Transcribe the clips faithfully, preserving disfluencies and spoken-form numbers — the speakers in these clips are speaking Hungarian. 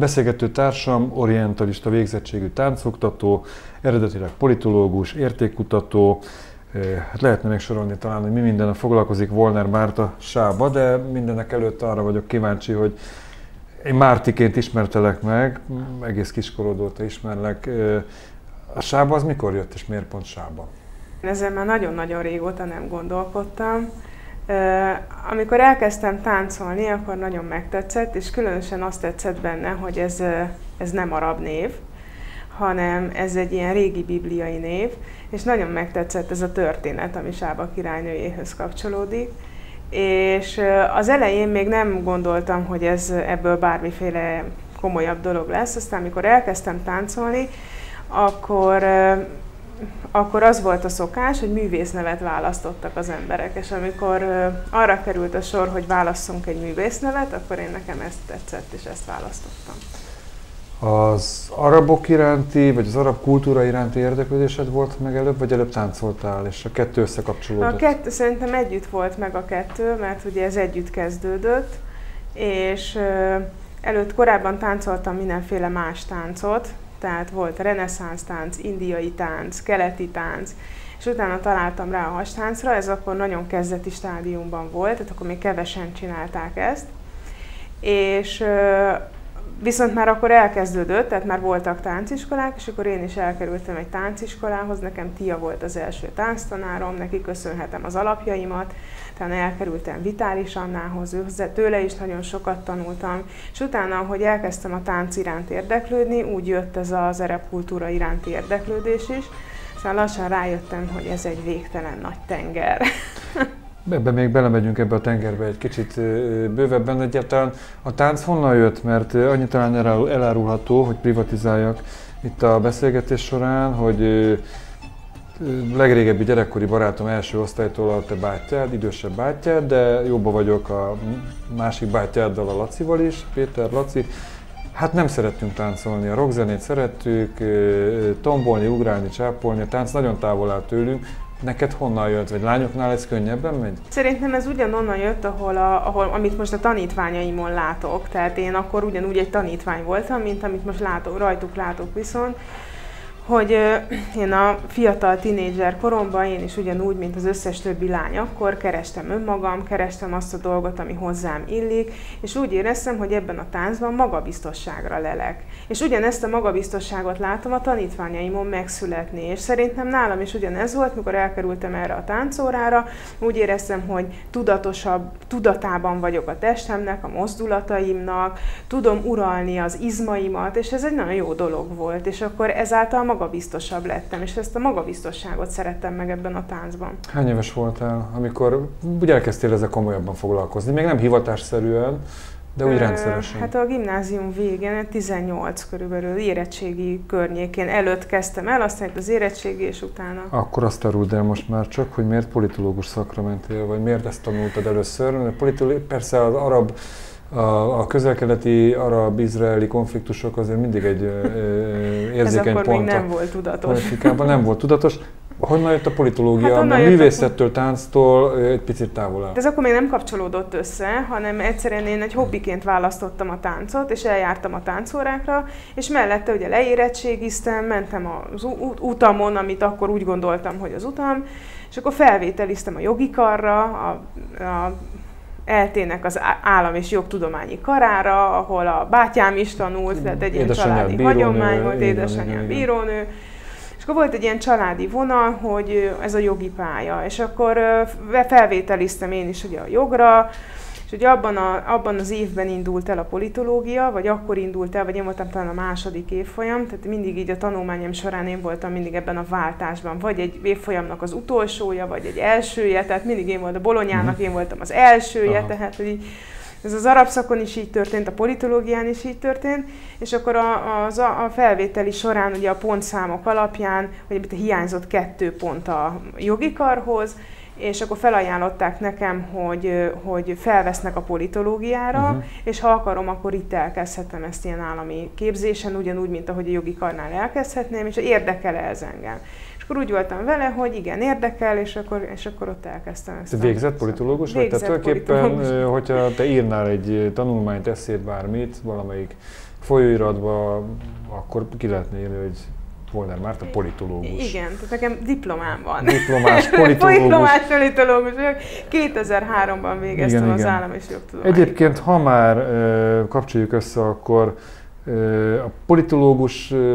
Beszélgető társam orientalista végzettségű táncoktató, eredetileg politológus, értékkutató, hát lehetne még sorolni talán, hogy mi mindennel foglalkozik Volner Márta Sába, de mindenek előtt arra vagyok kíváncsi, hogy én Mártiként ismertelek meg, egész kiskorod óta ismerlek. A Sába az mikor jött, és miért pont Sába? Ezen már nagyon-nagyon régóta nem gondolkodtam. Amikor elkezdtem táncolni, akkor nagyon megtetszett, és különösen azt tetszett benne, hogy ez, ez nem arab név, hanem ez egy ilyen régi bibliai név, és nagyon megtetszett ez a történet, ami Sába királynőjéhöz kapcsolódik. És az elején még nem gondoltam, hogy ez ebből bármiféle komolyabb dolog lesz, aztán amikor elkezdtem táncolni, akkor, akkor az volt a szokás, hogy művésznevet választottak az emberek, és amikor arra került a sor, hogy válasszunk egy művésznevet, akkor én nekem ezt tetszett, és ezt választottam. Az arabok iránti, vagy az arab kultúra iránti érdeklődésed volt meg előbb, vagy előbb táncoltál, és a kettő összekapcsolódott? A kettő, szerintem együtt volt meg a kettő, mert ugye ez együtt kezdődött, és előtt korábban táncoltam mindenféle más táncot, tehát volt reneszánsz tánc, indiai tánc, keleti tánc, és utána találtam rá a hastáncra, ez akkor nagyon kezdeti stádiumban volt, tehát akkor még kevesen csinálták ezt, és viszont már akkor elkezdődött, tehát már voltak tánciskolák, és akkor én is elkerültem egy tánciskolához, nekem Tia volt az első tánctanárom, neki köszönhetem az alapjaimat, utána elkerültem Vitális Annához, tőle is nagyon sokat tanultam, és utána, ahogy elkezdtem a tánc iránt érdeklődni, úgy jött ez az arab kultúra iránti érdeklődés is, aztán lassan rájöttem, hogy ez egy végtelen nagy tenger. Ebben még belemegyünk ebbe a tengerbe egy kicsit bővebben. Egyáltalán a tánc honnan jött? Mert annyi talán elárulható, hogy privatizáljak itt a beszélgetés során, hogy legrégebbi gyerekkori barátom első osztálytól a te bátyád, idősebb bátyád, de jóba vagyok a másik bátyáddal, a Lacival is, Péter, Laci. Hát nem szerettünk táncolni, a rockzenét szerettük, tombolni, ugrálni, csápolni, a tánc nagyon távol áll tőlünk. Neked honnan jött, vagy lányoknál ez könnyebben megy? Szerintem ez ugyanonnan jött, ahol, a, ahol amit most a tanítványaimon látok. Tehát én akkor ugyanúgy egy tanítvány voltam, mint amit most látok, rajtuk látok viszont, hogy én a fiatal tinédzser koromban én is ugyanúgy, mint az összes többi lány, akkor kerestem önmagam, kerestem azt a dolgot, ami hozzám illik, és úgy éreztem, hogy ebben a táncban magabiztosságra lelek. És ugyanezt a magabiztosságot látom a tanítványaimon megszületni, és szerintem nálam is ugyanez volt, mikor elkerültem erre a táncórára, úgy éreztem, hogy tudatosabb, tudatában vagyok a testemnek, a mozdulataimnak, tudom uralni az izmaimat, és ez egy nagyon jó dolog volt, és akkor ezáltal magabiztosabb lettem, és ezt a magabiztosságot szerettem meg ebben a táncban. Hány éves voltál, amikor úgy elkezdtél ezzel komolyabban foglalkozni? Még nem hivatásszerűen, de úgy rendszeresen. Hát a gimnázium végén, tizennyolc körülbelül, érettségi környékén előtt kezdtem el, aztán az érettségi, és utána. Akkor azt áruld el most már csak, hogy miért politológus szakra mentél, vagy miért ezt tanultad először? Persze az arab, a, a közel-keleti arab-izraeli konfliktusok azért mindig egy érzékeny pont. Ez akkor még nem volt tudatos. Politikában nem volt tudatos. Honnan jött a politológia? Hát a művészettől, tánctól egy picit távol áll. Ez akkor még nem kapcsolódott össze, hanem egyszerűen én egy hobbiként választottam a táncot, és eljártam a táncórákra, és mellette ugye leérettségiztem, mentem az utamon, amit akkor úgy gondoltam, hogy az utam, és akkor felvételiztem a jogi karra, a, a eltének az állam és jogtudományi karára, ahol a bátyám is tanult, tehát egy ilyen családi hagyomány volt, édesanyám bírónő. És akkor volt egy ilyen családi vonal, hogy ez a jogi pálya, és akkor felvételiztem én is ugye a jogra, és ugye abban, a, abban az évben indult el a politológia, vagy akkor indult el, vagy én voltam talán a második évfolyam, tehát mindig így a tanulmányom során én voltam mindig ebben a váltásban, vagy egy évfolyamnak az utolsója, vagy egy elsője, tehát mindig én voltam a Bolonyának, én voltam az elsője, Aha. tehát hogy így, ez az arab szakon is így történt, a politológián is így történt, és akkor a, az a felvételi során ugye a pontszámok alapján, hogy hiányzott kettő pont a jogi karhoz, és akkor felajánlották nekem, hogy, hogy felvesznek a politológiára, uh-huh. és ha akarom, akkor itt elkezdhetem ezt ilyen állami képzésen, ugyanúgy, mint ahogy a jogi karnál elkezdhetném, és érdekel ez engem. És akkor úgy voltam vele, hogy igen, érdekel, és akkor, és akkor ott elkezdtem ezt. Te végzett politológus vagy? Tehát tulajdonképpen, hogyha te írnál egy tanulmányt, eszét, bármit, valamelyik folyóiratban akkor ki lehetne írni, hogy Volner Márta politológus. Igen, tehát nekem diplomám van. Diplomás politológus. Diplomás politológus vagyok. kétezer-háromban végeztem igen, az igen. Állam és Jogtudományi. Egyébként, ha már e, kapcsoljuk össze, akkor e, a politológus e,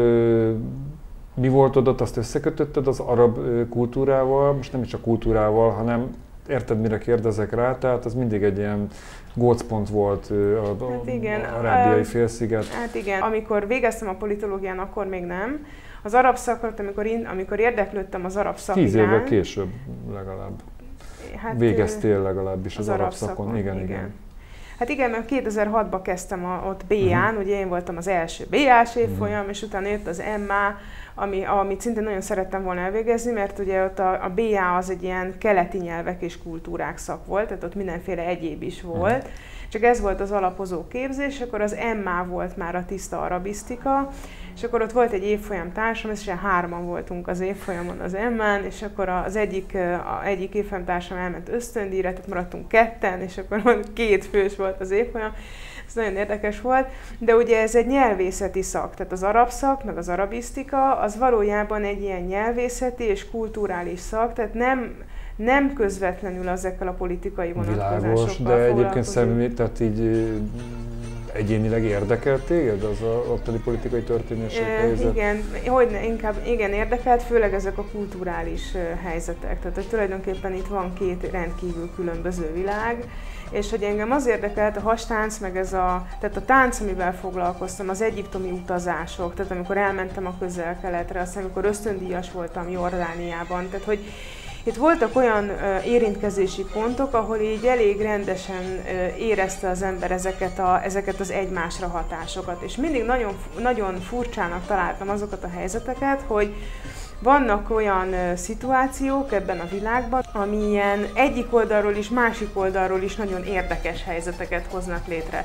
mi volt ott, azt összekötötted az arab e, kultúrával, most nem is a kultúrával, hanem érted, mire kérdezek rá, tehát az mindig egy ilyen gócpont volt a, a, hát igen, a arábiai félsziget. Hát igen, amikor végeztem a politológián, akkor még nem. Az arab szakot, amikor, amikor érdeklődtem az arab szak Tíz évvel később legalább. Hát, végeztél legalábbis az, az arab szakon. szakon. Igen, igen, igen. Hát igen, mert kétezer-hatban kezdtem a, ott bé á-n, uh-huh. ugye én voltam az első bé á-s évfolyam, uh-huh. és utána jött az em á, ami, amit szintén nagyon szerettem volna elvégezni, mert ugye ott a, a bé á az egy ilyen keleti nyelvek és kultúrák szak volt, tehát ott mindenféle egyéb is volt. Uh-huh. Csak ez volt az alapozó képzés, akkor az em á volt már a tiszta arabisztika, és akkor ott volt egy évfolyam társam, és hárman voltunk az évfolyamon az em á-n, és akkor az egyik, a egyik évfolyam társam elment ösztöndíjra, tehát maradtunk ketten, és akkor két fős volt az évfolyam. Ez nagyon érdekes volt, de ugye ez egy nyelvészeti szak, tehát az arab szak, meg az arabisztika, az valójában egy ilyen nyelvészeti és kulturális szak, tehát nem, nem közvetlenül ezekkel a politikai vonatkozásokkal Világos, de egyébként személy, tehát így egyénileg érdekelt téged az a ottani politikai történések e, helyzet? Igen, hogyne, inkább igen érdekelt, főleg ezek a kulturális helyzetek. Tehát, hogy tulajdonképpen itt van két rendkívül különböző világ, és hogy engem az érdekelt a hastánc, meg ez a, tehát a tánc, amivel foglalkoztam, az egyiptomi utazások, tehát amikor elmentem a Közel-Keletre, aztán amikor ösztöndíjas voltam Jordániában, tehát hogy itt voltak olyan uh, érintkezési pontok, ahol így elég rendesen uh, érezte az ember ezeket, a, ezeket az egymásra hatásokat. És mindig nagyon, nagyon furcsának találtam azokat a helyzeteket, hogy vannak olyan uh, szituációk ebben a világban, ami ilyen egyik oldalról is, másik oldalról is nagyon érdekes helyzeteket hoznak létre.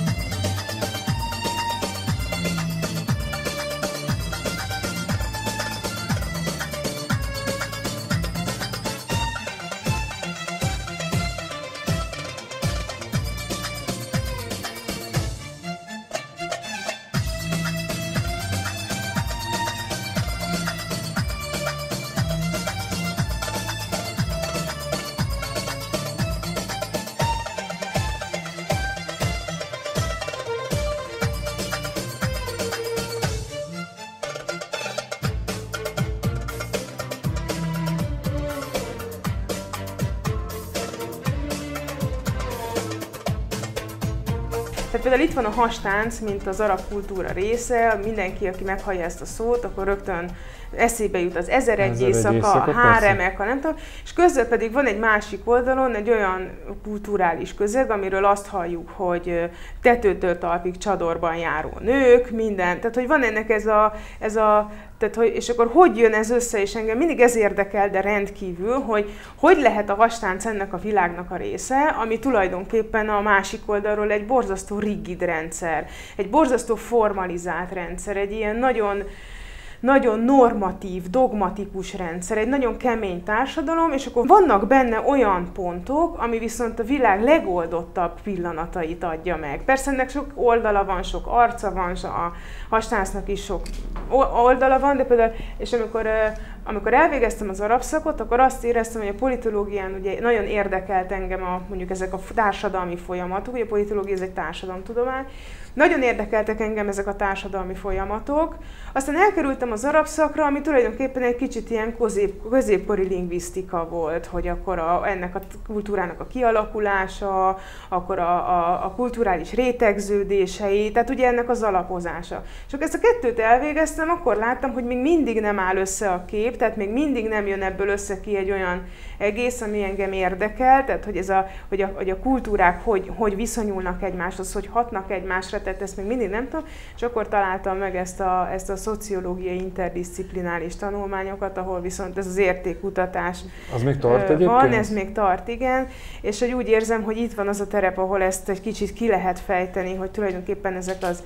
Tehát például itt van a hastánc, mint az arab kultúra része, mindenki, aki meghallja ezt a szót, akkor rögtön eszébe jut az ezer-egy éjszaka, a háremek, a nem tudom, és közben pedig van egy másik oldalon egy olyan kulturális közeg, amiről azt halljuk, hogy tetőtől talpig csadorban járó nők, minden, tehát hogy van ennek ez a, ez a tehát, hogy, és akkor hogy jön ez össze, és engem mindig ez érdekel, de rendkívül, hogy hogy lehet a hastánc ennek a világnak a része, ami tulajdonképpen a másik oldalról egy borzasztó rigid rendszer, egy borzasztó formalizált rendszer, egy ilyen nagyon, nagyon normatív, dogmatikus rendszer, egy nagyon kemény társadalom, és akkor vannak benne olyan pontok, ami viszont a világ legoldottabb pillanatait adja meg. Persze ennek sok oldala van, sok arca van, a hastáncnak is sok oldala van, de például, és amikor, amikor elvégeztem az arab szakot, akkor azt éreztem, hogy a politológián ugye nagyon érdekelt engem a, mondjuk ezek a társadalmi folyamatok, ugye a politológia ez egy társadalomtudomány, nagyon érdekeltek engem ezek a társadalmi folyamatok, aztán elkerültem az arab szakra, ami tulajdonképpen egy kicsit ilyen közép, középkori lingvisztika volt, hogy akkor a, ennek a kultúrának a kialakulása, akkor a, a, a kulturális rétegződései, tehát ugye ennek az alapozása. És akkor ezt a kettőt elvégeztem, akkor láttam, hogy még mindig nem áll össze a kép, tehát még mindig nem jön ebből össze ki egy olyan egész, ami engem érdekel, tehát hogy, ez a, hogy, a, hogy a kultúrák hogy, hogy viszonyulnak egymáshoz, hogy hatnak egymásra, tehát ezt még mindig nem tudom, és akkor találtam meg ezt a, ezt a szociológiai interdisziplinális tanulmányokat, ahol viszont ez az értékkutatás az még tart egyébként? Van, ez még tart, igen, és hogy úgy érzem, hogy itt van az a terep, ahol ezt egy kicsit ki lehet fejteni, hogy tulajdonképpen ezek az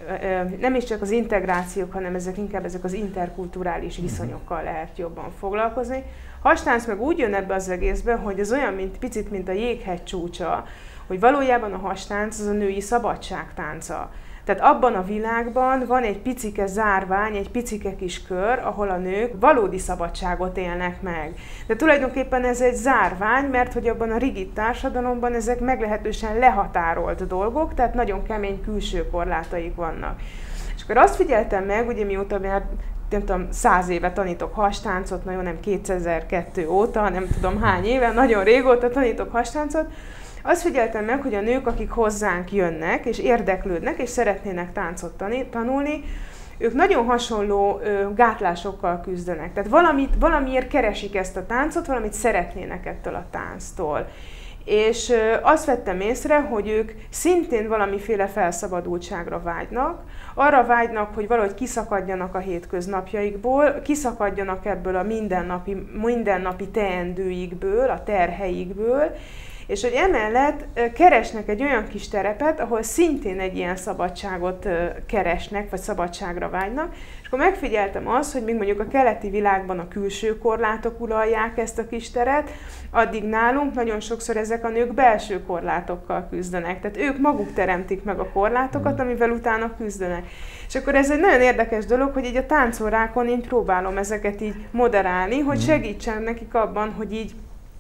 nem is csak az integrációk, hanem ezek inkább ezek az interkulturális viszonyokkal lehet jobban foglalkozni. Hastánc meg úgy jön ebbe az egészbe, hogy ez olyan, mint picit, mint a jéghegy csúcsa, hogy valójában a hastánc az a női szabadság tánca. Tehát abban a világban van egy picike zárvány, egy picike kis kör, ahol a nők valódi szabadságot élnek meg. De tulajdonképpen ez egy zárvány, mert hogy abban a rigid társadalomban ezek meglehetősen lehatárolt dolgok, tehát nagyon kemény külső korlátaik vannak. És akkor azt figyeltem meg, ugye mióta már nem tudom, száz éve tanítok hastáncot, nagyon nem kétezer-kettő óta, nem tudom hány éve, nagyon régóta tanítok hastáncot. Azt figyeltem meg, hogy a nők, akik hozzánk jönnek, és érdeklődnek, és szeretnének táncot tanulni, ők nagyon hasonló ö, gátlásokkal küzdenek. Tehát valamit, valamiért keresik ezt a táncot, valamit szeretnének ettől a tánctól. És ö, azt vettem észre, hogy ők szintén valamiféle felszabadultságra vágynak, arra vágynak, hogy valahogy kiszakadjanak a hétköznapjaikból, kiszakadjanak ebből a mindennapi, mindennapi teendőikből, a terheikből, és hogy emellett keresnek egy olyan kis terepet, ahol szintén egy ilyen szabadságot keresnek, vagy szabadságra vágynak, és akkor megfigyeltem azt, hogy még mondjuk a keleti világban a külső korlátok uralják ezt a kis teret, addig nálunk nagyon sokszor ezek a nők belső korlátokkal küzdenek. Tehát ők maguk teremtik meg a korlátokat, amivel utána küzdenek. És akkor ez egy nagyon érdekes dolog, hogy így a táncórákon én próbálom ezeket így moderálni, hogy segítsen nekik abban, hogy így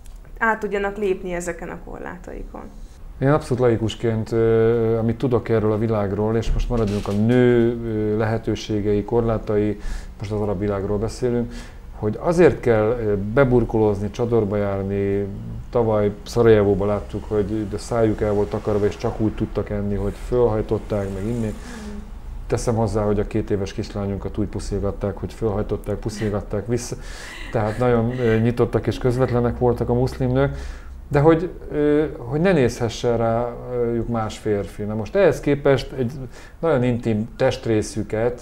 át tudjanak lépni ezeken a korlátaikon. Én abszolút laikusként, amit tudok erről a világról, és most maradjunk a nő lehetőségei, korlátai, most az arab világról beszélünk, hogy azért kell beburkolózni, csadorba járni. Tavaly Szarajevóban láttuk, hogy a szájuk el volt takarva, és csak úgy tudtak enni, hogy fölhajtották, meg inni. Teszem hozzá, hogy a két éves kislányunkat úgy puszilgatták, hogy fölhajtották, puszilgatták vissza. Tehát nagyon nyitottak és közvetlenek voltak a muszlim nők, de hogy, hogy ne nézhessen rájuk más férfi. Na most ehhez képest egy nagyon intim testrészüket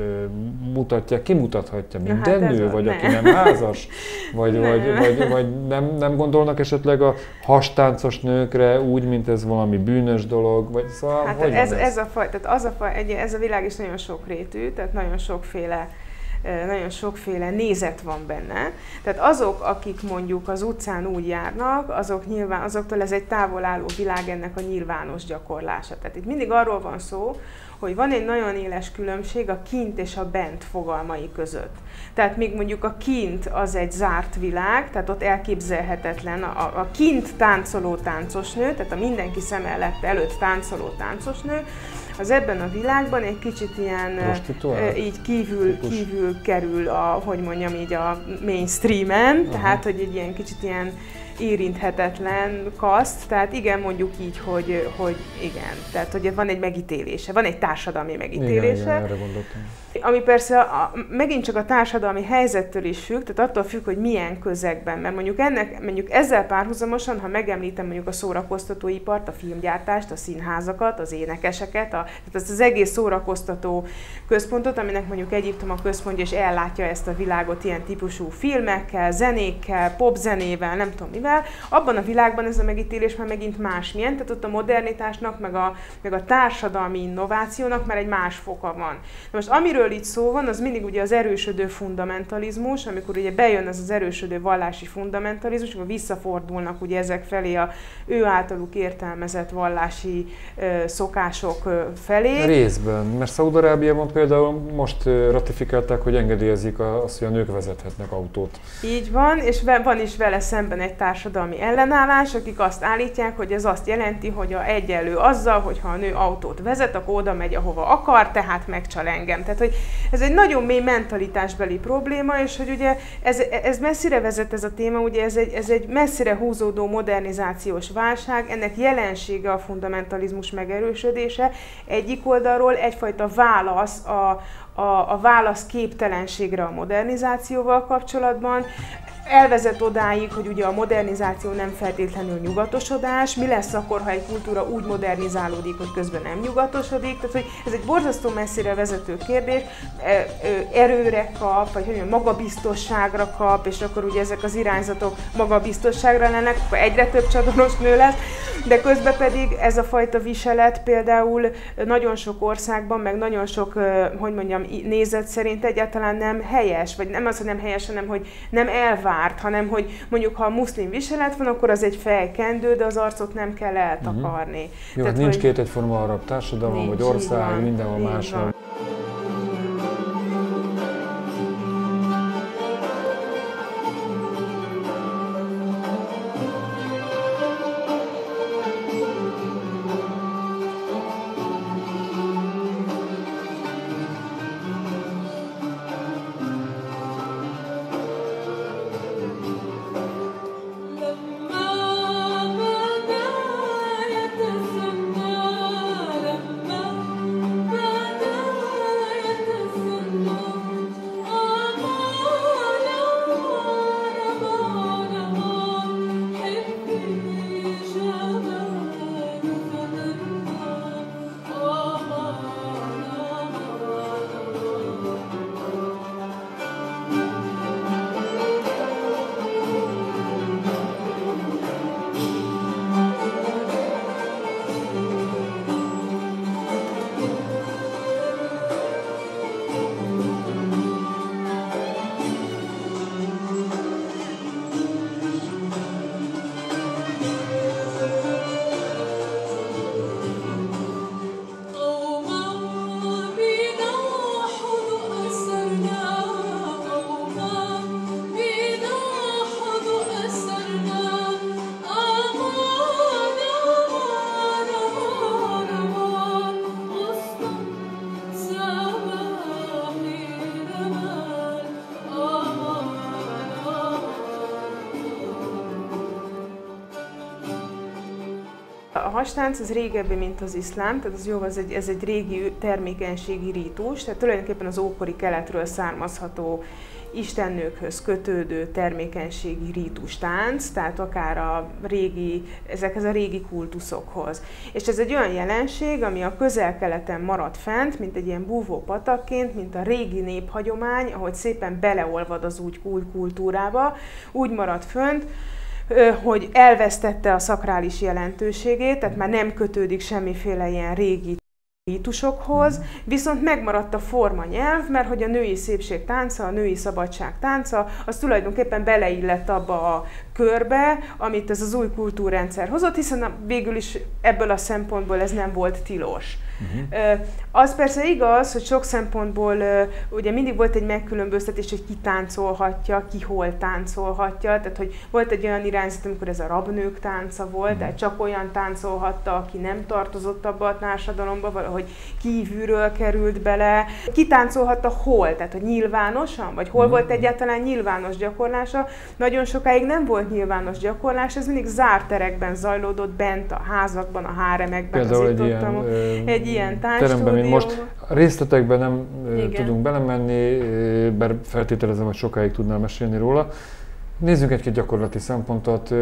mutatják, kimutathatja minden ja, hát nő, vagy ne. Aki nem házas, vagy, ne. vagy, vagy, vagy nem, nem gondolnak esetleg a hastáncos nőkre úgy, mint ez valami bűnös dolog, vagy szóval hát ez, ez? Ez, a faj, tehát az a faj, ez a világ is nagyon sokrétű, tehát nagyon sokféle nagyon sokféle nézet van benne. Tehát azok, akik mondjuk az utcán úgy járnak, azok nyilván, azoktól ez egy távol álló világ, ennek a nyilvános gyakorlása. Tehát itt mindig arról van szó, hogy van egy nagyon éles különbség a kint és a bent fogalmai között. Tehát még mondjuk a kint az egy zárt világ, tehát ott elképzelhetetlen a, a kint táncoló táncosnő, tehát a mindenki szem előtt táncoló táncosnő, az ebben a világban egy kicsit ilyen így kívül, kívül kerül a, hogy mondjam így a mainstreamen, uh-huh. Tehát hogy egy ilyen kicsit ilyen érinthetetlen kaszt, tehát igen, mondjuk így, hogy, hogy igen, tehát hogy van egy megítélése, van egy társadalmi megítélése. Igen, igen, erre gondoltam. Ami persze a, megint csak a társadalmi helyzettől is függ, tehát attól függ, hogy milyen közegben, mert mondjuk, ennek, mondjuk ezzel párhuzamosan, ha megemlítem mondjuk a szórakoztatóipart, a filmgyártást, a színházakat, az énekeseket, a, tehát azt az egész szórakoztató központot, aminek mondjuk Egyiptom a központja, és ellátja ezt a világot ilyen típusú filmekkel, zenékkel, popzenével, nem tudom mivel, abban a világban ez a megítélés már megint másmilyen, tehát ott a modernitásnak, meg a, meg a társadalmi innovációnak már egy más foka van. Na most amiről itt szó van, az mindig ugye az erősödő fundamentalizmus, amikor ugye bejön ez az erősödő vallási fundamentalizmus, akkor visszafordulnak ugye ezek felé a ő általuk értelmezett vallási ö, szokások ö, felé. Részben, mert Szaúd-Arábiában például most ratifikálták, hogy engedélyezik azt, hogy a nők vezethetnek autót. Így van, és van is vele szemben egy társadalmi ellenállás, akik azt állítják, hogy ez azt jelenti, hogy a egyenlő azzal, hogyha a nő autót vezet, akkor oda megy, ahova akar, tehát megcsal engem. Tehát, hogy ez egy nagyon mély mentalitásbeli probléma, és hogy ugye ez, ez messzire vezet ez a téma, ugye ez egy, ez egy messzire húzódó modernizációs válság, ennek jelensége a fundamentalizmus megerősödése, egyik oldalról egyfajta válasz a, a, a válasz képtelenségre a modernizációval kapcsolatban, elvezet odáig, hogy ugye a modernizáció nem feltétlenül nyugatosodás, mi lesz akkor, ha egy kultúra úgy modernizálódik, hogy közben nem nyugatosodik, tehát hogy ez egy borzasztó messzire vezető kérdés, erőre kap, vagy hogy magabiztosságra kap, és akkor ugye ezek az irányzatok magabiztosságra lennek, akkor egyre több csadoros nő lesz, de közben pedig ez a fajta viselet például nagyon sok országban, meg nagyon sok, hogy mondjam, nézet szerint egyáltalán nem helyes, vagy nem az, hogy nem helyes, hanem hogy nem elvár árt, hanem hogy mondjuk ha muszlim viselet van, akkor az egy fejkendő, de az arcot nem kell eltakarni. Uh-huh. Jó, tehát nincs hogy... két egyforma arab társadalom, nincs, vagy ország, mindenhol máshol. A hastánc az régebbi, mint az iszlám, tehát az jó, ez egy, ez egy régi termékenységi rítus, tehát tulajdonképpen az ókori keletről származható istennőkhöz kötődő termékenységi rítus tánc, tehát akár a régi, ezekhez a régi kultuszokhoz. És ez egy olyan jelenség, ami a Közel-Keleten maradt fent, mint egy ilyen búvó patakként, mint a régi néphagyomány, ahogy szépen beleolvad az úgy kultúrába, úgy maradt fönt, hogy elvesztette a szakrális jelentőségét, tehát már nem kötődik semmiféle ilyen régi rítusokhoz, viszont megmaradt a formanyelv, mert hogy a női szépség tánca, a női szabadság tánca, az tulajdonképpen beleillett abba a körbe, amit ez az új kultúrrendszer hozott, hiszen végül is ebből a szempontból ez nem volt tilos. Uh-huh. Az persze igaz, hogy sok szempontból ugye mindig volt egy megkülönböztetés, hogy ki táncolhatja, ki hol táncolhatja, tehát hogy volt egy olyan irányzat, amikor ez a rabnők tánca volt, uh-huh. tehát csak olyan táncolhatta, aki nem tartozott abba a társadalomba, valahogy kívülről került bele. Ki táncolhatta hol, tehát hogy nyilvánosan, vagy hol uh-huh. volt egyáltalán nyilvános gyakorlása. Nagyon sokáig nem volt nyilvános gyakorlás, ez mindig zárt terekben zajlódott, bent a házakban, a háremekben. Például egy ilyen, egy ilyen táncstúdió. Most részletekben nem Igen. tudunk belemenni, bár feltételezem, hogy sokáig tudnál mesélni róla. Nézzünk egy-két gyakorlati szempontot.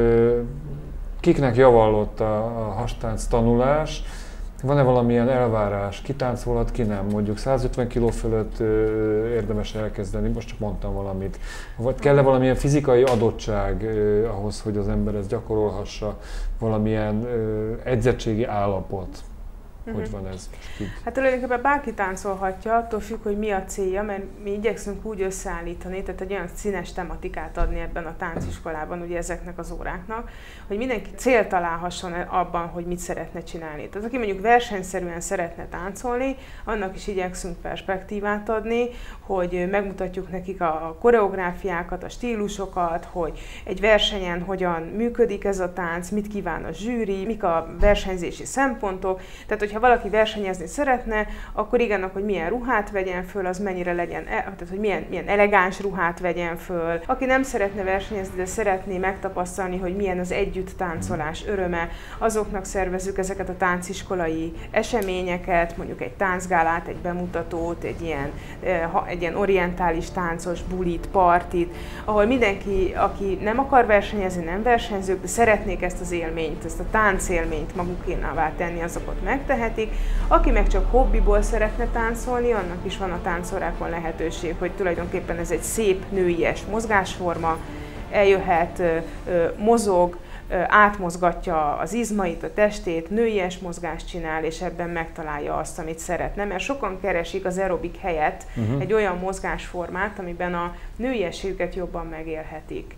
Kiknek javallott a, a hastánc tanulás? Van-e valamilyen elvárás? Ki táncolhat, ki nem? Mondjuk százötven kiló fölött érdemes elkezdeni, most csak mondtam valamit. Vagy kell-e valamilyen fizikai adottság ahhoz, hogy az ember ezt gyakorolhassa? Valamilyen edzettségi állapot? Hogy uh-huh. van ez? Hát tulajdonképpen bárki táncolhatja, attól függ, hogy mi a célja, mert mi igyekszünk úgy összeállítani, tehát egy olyan színes tematikát adni ebben a tánciskolában, ugye ezeknek az óráknak, hogy mindenki célt találhasson abban, hogy mit szeretne csinálni. Tehát aki mondjuk versenyszerűen szeretne táncolni, annak is igyekszünk perspektívát adni, hogy megmutatjuk nekik a koreográfiákat, a stílusokat, hogy egy versenyen hogyan működik ez a tánc, mit kíván a zsűri, mik a versenyzési szempontok. Tehát, hogyha valaki versenyezni szeretne, akkor igen, hogy milyen ruhát vegyen föl, az mennyire legyen, tehát hogy milyen, milyen elegáns ruhát vegyen föl. Aki nem szeretne versenyezni, de szeretné megtapasztalni, hogy milyen az együtt táncolás öröme, azoknak szervezzük ezeket a tánciskolai eseményeket, mondjuk egy táncgálát, egy bemutatót, egy ilyen, egy ilyen orientális táncos bulit, partit, ahol mindenki, aki nem akar versenyezni, nem versenyzők, de szeretnék ezt az élményt, ezt a táncélményt magukénává tenni, azokat megtehetik. Aki meg csak hobbiból szeretne táncolni, annak is van a táncórákon lehetőség, hogy tulajdonképpen ez egy szép nőies mozgásforma, eljöhet, mozog, átmozgatja az izmait, a testét, nőies mozgást csinál, és ebben megtalálja azt, amit szeretne. Mert sokan keresik az aerobik helyett uh-huh. egy olyan mozgásformát, amiben a nőiességüket jobban megélhetik.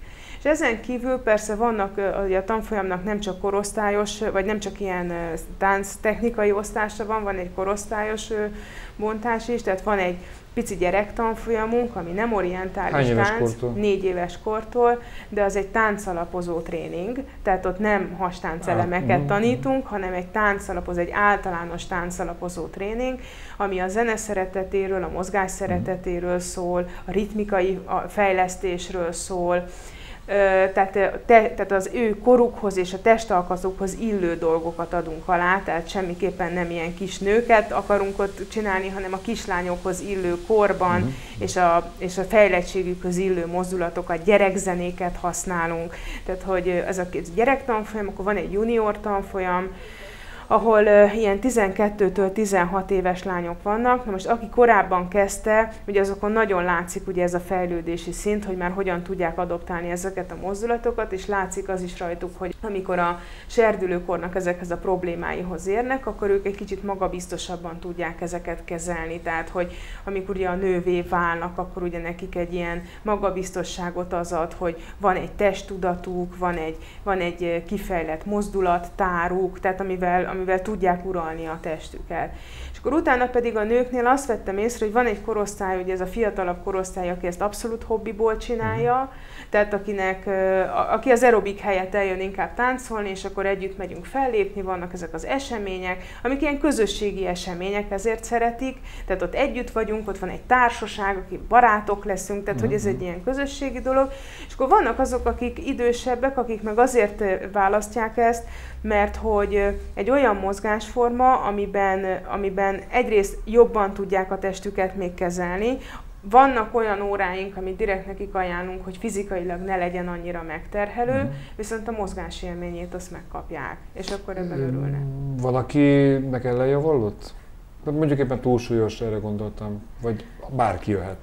És ezen kívül persze vannak, ugye a tanfolyamnak nem csak korosztályos, vagy nem csak ilyen tánctechnikai osztása van, van egy korosztályos bontás is, tehát van egy pici gyerektanfolyamunk, ami nem orientális éves tánc, kortól? négy éves kortól, de az egy táncalapozó tréning, tehát ott nem hastáncelemeket ah, tanítunk, hanem egy táncalapozó, egy általános táncalapozó tréning, ami a zene szeretetéről, a mozgás szeretetéről szól, a ritmikai fejlesztésről szól, Tehát, te, tehát az ő korukhoz és a testalkatokhoz illő dolgokat adunk alá, tehát semmiképpen nem ilyen kis nőket akarunk ott csinálni, hanem a kislányokhoz illő korban uh-huh. és, a, és a fejlettségükhöz illő mozdulatokat, gyerekzenéket használunk. Tehát, hogy ez a gyerektanfolyam, akkor van egy junior tanfolyam, ahol uh, ilyen tizenkettőtől tizenhat éves lányok vannak. Na most aki korábban kezdte, ugye azokon nagyon látszik ugye ez a fejlődési szint, hogy már hogyan tudják adoptálni ezeket a mozdulatokat, és látszik az is rajtuk, hogy amikor a serdülőkornak ezekhez a problémáihoz érnek, akkor ők egy kicsit magabiztosabban tudják ezeket kezelni. Tehát, hogy amikor ugye a nővé válnak, akkor ugye nekik egy ilyen magabiztosságot az ad, hogy van egy testtudatuk, van egy, van egy kifejlett mozdulattáruk, tehát amivel amivel tudják uralni a testüket. És akkor utána pedig a nőknél azt vettem észre, hogy van egy korosztály, ugye ez a fiatalabb korosztály, aki ezt abszolút hobbiból csinálja, tehát akinek, aki az aerobik helyett eljön inkább táncolni, és akkor együtt megyünk fellépni, vannak ezek az események, amik ilyen közösségi események, ezért szeretik, tehát ott együtt vagyunk, ott van egy társaság, akik barátok leszünk, tehát hogy ez egy ilyen közösségi dolog. És akkor vannak azok, akik idősebbek, akik meg azért választják ezt, mert hogy egy olyan mozgásforma, amiben, amiben egyrészt jobban tudják a testüket még kezelni. Vannak olyan óráink, amit direkt nekik ajánlunk, hogy fizikailag ne legyen annyira megterhelő, mm. viszont a mozgás élményét azt megkapják, és akkor ebben örülnek. Valakinek ellenjavallott? Mondjuk éppen túlsúlyos, erre gondoltam, vagy bárki jöhet.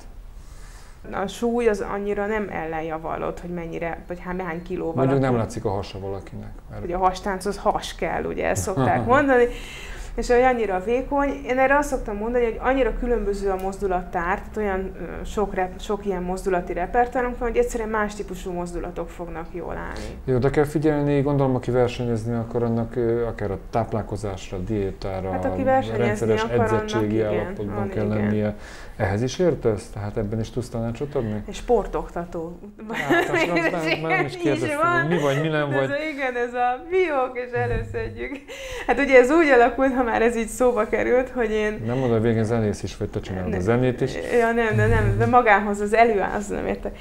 A súly az annyira nem ellenjavallott, hogy mennyire, vagy hány kilóval. Mondjuk nem látszik a hasa valakinek. Mert... Ugye a hastánchoz has kell, ugye ezt szokták mondani. És hogy annyira vékony, én erre azt szoktam mondani, hogy annyira különböző a mozdulattár, tehát olyan sok, rep, sok ilyen mozdulati repertoárunk van, hogy egyszerűen más típusú mozdulatok fognak jól állni. Jó, de kell figyelni, gondolom, aki versenyezni akar, annak akár a táplálkozásra, diétára, hát, aki rendszeres akar, edzettségi annak, állapotban igen, kell igen. lennie. Ehhez is értesz? Tehát ebben is tudsz tanácsot adni? Egy sportoktató. Hát, már, már nem is kérdeztem, hogy mi vagy, mi nem vagy. Ez a, igen, ez a biók, és előszedjük. Hát ugye ez úgy alakult, ha már ez így szóba került, hogy én... Nem mondom, hogy végén zenész is vagy, te csinálod a zenét is. Ja, nem, de nem, de magához az előáll, nem értek.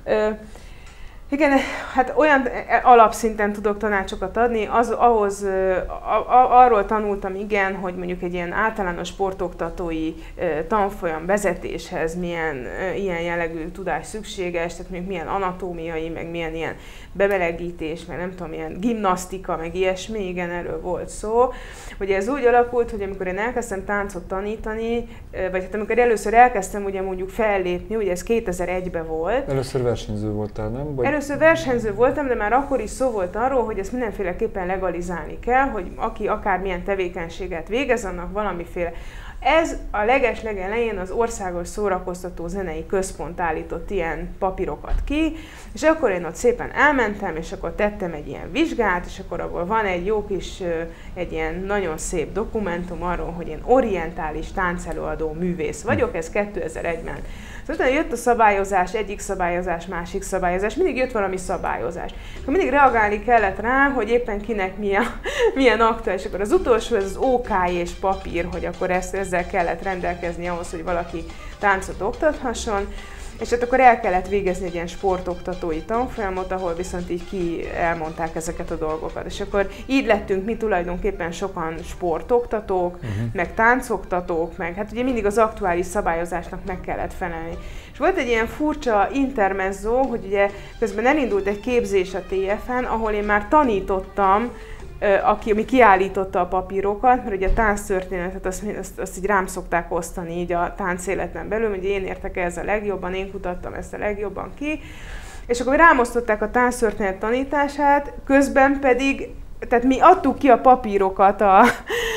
Igen, hát olyan alapszinten tudok tanácsokat adni, az, ahhoz, a, a, arról tanultam, igen, hogy mondjuk egy ilyen általános sportoktatói tanfolyam vezetéshez milyen ilyen jellegű tudás szükséges, tehát mondjuk milyen anatómiai, meg milyen ilyen bemelegítés, meg nem tudom, ilyen gimnasztika, meg ilyesmi, igen, erről volt szó. Ugye ez úgy alakult, hogy amikor én elkezdtem táncot tanítani, vagy hát amikor először elkezdtem ugye mondjuk fellépni, ugye ez kétezer-egyben volt. Először versenyző voltál, nem? Vagy... Először versenyző voltam, de már akkor is szó volt arról, hogy ezt mindenféleképpen legalizálni kell, hogy aki akármilyen tevékenységet végez, annak valamiféle. Ez a leges-legelején az Országos Szórakoztató Zenei Központ állított ilyen papírokat ki, és akkor én ott szépen elmentem, és akkor tettem egy ilyen vizsgát, és akkor abból van egy jó kis, egy ilyen nagyon szép dokumentum arról, hogy én orientális táncelőadó művész vagyok, ez kétezer-egyben. Szóval jött a szabályozás, egyik szabályozás, másik szabályozás, mindig jött valami szabályozás. Akkor mindig reagálni kellett rá, hogy éppen kinek milyen, milyen akta, és akkor az utolsó, ez az ó ká és papír, hogy akkor ezt, ezzel kellett rendelkezni ahhoz, hogy valaki táncot oktathasson. És hát akkor el kellett végezni egy ilyen sportoktatói tanfolyamot, ahol viszont így ki elmondták ezeket a dolgokat. És akkor így lettünk mi tulajdonképpen sokan sportoktatók, uh-huh. meg táncoktatók, meg hát ugye mindig az aktuális szabályozásnak meg kellett felelni. És volt egy ilyen furcsa intermezzo, hogy ugye közben elindult egy képzés a té ef en, ahol én már tanítottam, aki ami kiállította a papírokat, mert ugye a tánctörténetet azt, azt, azt így rám szokták osztani így a táncéleten belül, hogy én értek ehhez a legjobban, én kutattam ezt a legjobban ki, és akkor rám osztották a tánctörténet tanítását, közben pedig, tehát mi adtuk ki a papírokat a,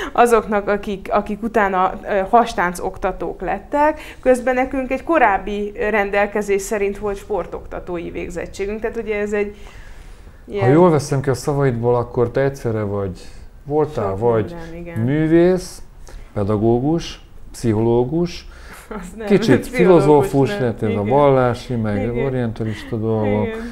azoknak, akik, akik utána hastánc oktatók lettek. Közben nekünk egy korábbi rendelkezés szerint volt sportoktatói végzettségünk, tehát ugye ez egy ilyen... Ha jól veszem ki a szavaidból, akkor te egyszerre vagy, voltál Sok vagy minden, művész, pedagógus, pszichológus, nem, kicsit filozófus, nem. lehet ez a Igen. vallási, meg Igen. orientalista dolgok, Igen.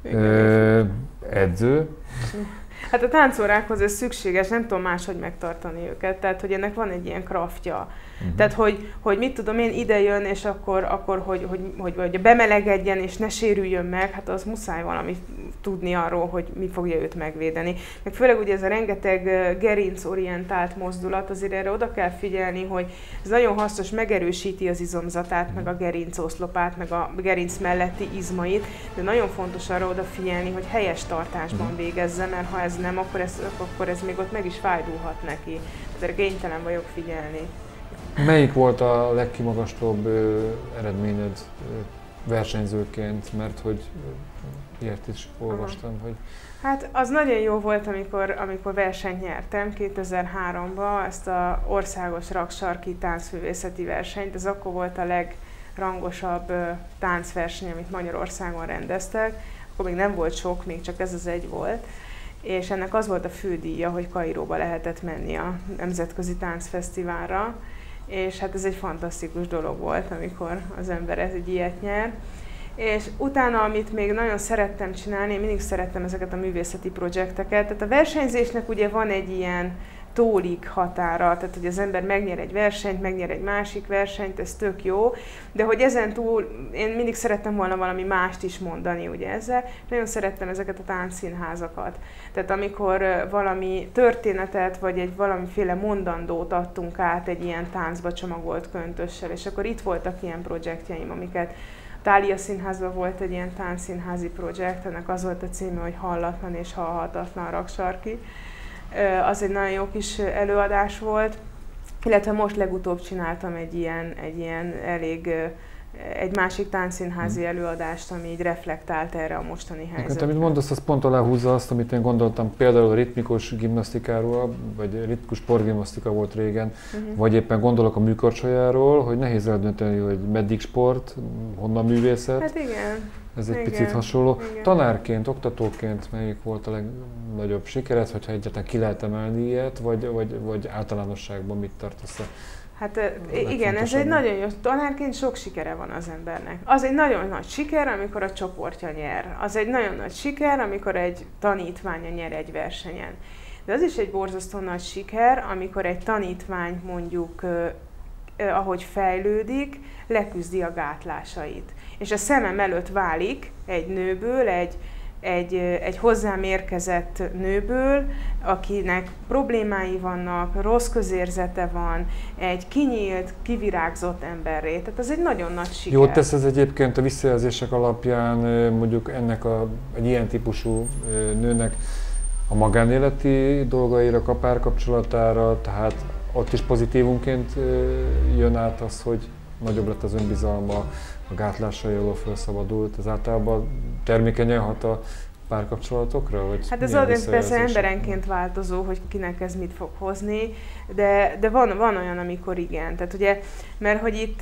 Ö, edző. Hát a táncórákhoz ez szükséges, nem tudom máshogy megtartani őket, tehát hogy ennek van egy ilyen kraftja. Uh-huh. Tehát, hogy, hogy mit tudom én, ide jön, és akkor, akkor hogy, hogy, hogy, hogy bemelegedjen, és ne sérüljön meg, hát az muszáj valami tudni arról, hogy mi fogja őt megvédeni. Meg főleg ugye ez a rengeteg gerincorientált mozdulat, azért erre oda kell figyelni, hogy ez nagyon hasznos, megerősíti az izomzatát, meg a gerincoszlopát, meg a gerinc melletti izmait, de nagyon fontos arra odafigyelni, hogy helyes tartásban végezze, mert ha ez nem, akkor ez, akkor ez még ott meg is fájdulhat neki. Ezért kénytelen vagyok figyelni. Melyik volt a legkimagaslóbb ö, eredményed ö, versenyzőként, mert hogy ö, ilyet is olvastam, Aha. hogy... Hát az nagyon jó volt, amikor, amikor versenyt nyertem kétezer-háromban, ezt az országos raksarki táncművészeti versenyt. Ez akkor volt a legrangosabb ö, táncverseny, amit Magyarországon rendeztek. Akkor még nem volt sok, még csak ez az egy volt. És ennek az volt a fődíja, hogy Kairóba lehetett menni a Nemzetközi Táncfesztiválra. És hát ez egy fantasztikus dolog volt, amikor az ember egy ilyet nyer. És utána, amit még nagyon szerettem csinálni, én mindig szerettem ezeket a művészeti projekteket. Tehát a versenyzésnek ugye van egy ilyen tólig határa, tehát hogy az ember megnyer egy versenyt, megnyer egy másik versenyt, ez tök jó, de hogy ezen túl én mindig szerettem volna valami mást is mondani ugye ezzel, nagyon szerettem ezeket a táncszínházakat. Tehát amikor valami történetet, vagy egy valamiféle mondandót adtunk át egy ilyen táncba csomagolt köntössel, és akkor itt voltak ilyen projektjeim, amiket Thália Színházban volt egy ilyen táncszínházi projekt, ennek az volt a címe, hogy Hallatlan és halhatatlan raksarki. Az egy nagyon jó kis előadás volt, illetve most legutóbb csináltam egy ilyen, egy ilyen elég, egy másik táncszínházi előadást, ami így reflektált erre a mostani helyzetre. Hát, amit mondasz, az pont aláhúzza azt, amit én gondoltam például a ritmikus gimnasztikáról, vagy ritmikus sportgimnasztika volt régen, uh-huh. vagy éppen gondolok a műkorcsolyáról, hogy nehéz eldönteni, hogy meddig sport, honnan művészet. Hát igen. Ez egy igen. picit hasonló. Igen. Tanárként, oktatóként melyik volt a legnagyobb sikered, hogyha egyáltalán ki lehet emelni ilyet, vagy, vagy, vagy általánosságban mit tartasz? Hát igen, ez egy nagyon jó, tanárként sok sikere van az embernek. Az egy nagyon nagy siker, amikor a csoportja nyer. Az egy nagyon nagy siker, amikor egy tanítványa nyer egy versenyen. De az is egy borzasztó nagy siker, amikor egy tanítvány mondjuk, eh, ahogy fejlődik, leküzdi a gátlásait. És a szemem előtt válik egy nőből, egy Egy, egy hozzám érkezett nőből, akinek problémái vannak, rossz közérzete van, egy kinyílt, kivirágzott emberré. Tehát ez egy nagyon nagy siker. Jót tesz ez egyébként a visszajelzések alapján mondjuk ennek a, egy ilyen típusú nőnek a magánéleti dolgaira, a párkapcsolatára, tehát ott is pozitívunként jön át az, hogy nagyobb lett az önbizalma, a gátlásai alól felszabadult, ez általában termékenyen hat a párkapcsolatokra? Vagy hát ez azért persze emberenként változó, hogy kinek ez mit fog hozni, de, de van, van olyan, amikor igen. Tehát ugye, mert hogy itt,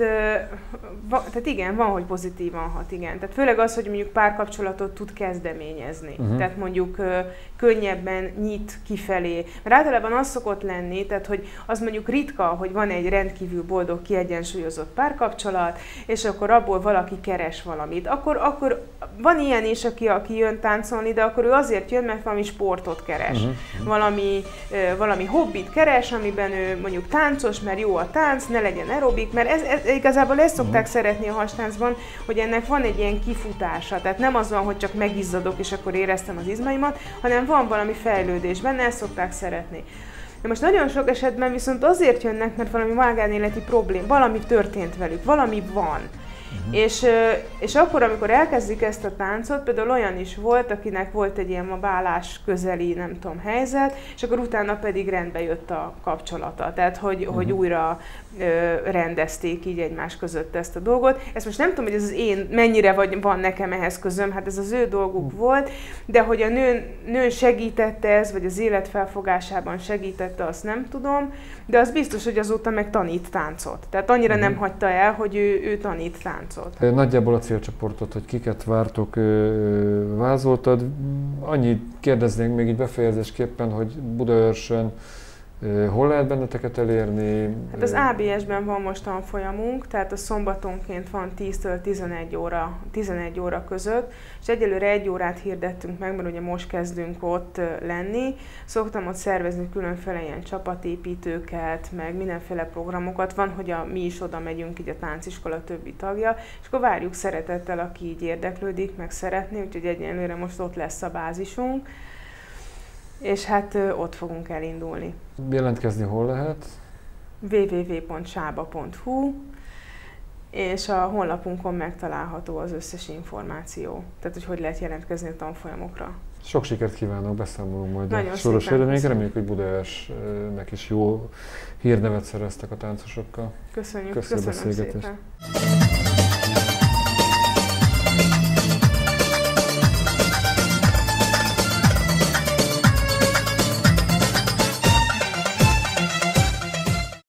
va, tehát igen, van, hogy pozitívan hat, igen. Tehát főleg az, hogy mondjuk párkapcsolatot tud kezdeményezni. Uh-huh. Tehát mondjuk könnyebben nyit kifelé. Mert általában az szokott lenni, tehát hogy az mondjuk ritka, hogy van egy rendkívül boldog, kiegyensúlyozott párkapcsolat, és akkor abból valaki keres valamit. Akkor, akkor van ilyen is, aki, aki jön táncolni, de akkor ő azért jön, mert valami sportot keres. Uh-huh. Valami, valami hobbit keres, amiben ő mondjuk táncos, mert jó a tánc, ne legyen aerobik, mert ez, ez, igazából ezt szokták uh-huh. szeretni a hastáncban, hogy ennek van egy ilyen kifutása. Tehát nem az van, hogy csak megizzadok, és akkor éreztem az izmaimat, hanem van valami fejlődés benne, ezt szokták szeretni. De most nagyon sok esetben viszont azért jönnek, mert valami magánéleti problém, valami történt velük, valami van. Uh-huh. És, és akkor, amikor elkezdik ezt a táncot, például olyan is volt, akinek volt egy ilyen válás közeli, nem tudom, helyzet, és akkor utána pedig rendbe jött a kapcsolata. Tehát, hogy, uh-huh. hogy újra ö, rendezték így egymás között ezt a dolgot. Ezt most nem tudom, hogy ez az én, mennyire vagy, van nekem ehhez közöm, hát ez az ő dolguk uh-huh. volt, de hogy a nőn, nőn segítette ez, vagy az életfelfogásában segítette, azt nem tudom, de az biztos, hogy azóta meg tanít táncot. Tehát annyira uh-huh. nem hagyta el, hogy ő, ő tanít táncot. Nagyjából a célcsoportot, hogy kiket vártok, vázoltad. Annyit kérdeznénk még így befejezésképpen, hogy Budaörsön hol lehet benneteket elérni? Hát az á bé es-ben van most tanfolyamunk, tehát a szombatonként van tíztől tizenegy óra, tizenegy óra között, és egyelőre egy órát hirdettünk meg, mert ugye most kezdünk ott lenni. Szoktam ott szervezni különféle ilyen csapatépítőket, meg mindenféle programokat. Van, hogy a, mi is oda megyünk, így a tánciskola többi tagja, és akkor várjuk szeretettel, aki így érdeklődik, meg szeretné, úgyhogy egyelőre most ott lesz a bázisunk. És hát ott fogunk elindulni. Jelentkezni hol lehet? double-u double-u double-u pont sába pont hu és a honlapunkon megtalálható az összes információ. Tehát, hogy hogy lehet jelentkezni a tanfolyamokra. Sok sikert kívánok, beszámolunk majd Nagyon a soros eredményekre. Reméljük, hogy Budaörsnek is jó hírnevet szereztek a táncosokkal. Köszönjük, köszönöm, köszönöm szépen.